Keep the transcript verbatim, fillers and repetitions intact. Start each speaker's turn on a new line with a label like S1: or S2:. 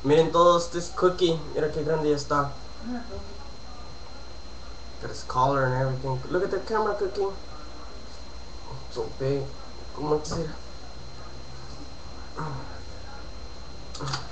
S1: Miren todos, this cookie. Mira qué grande ya está. Got his collar and everything. Look at the camera, Cookie. So big. Como quisiera.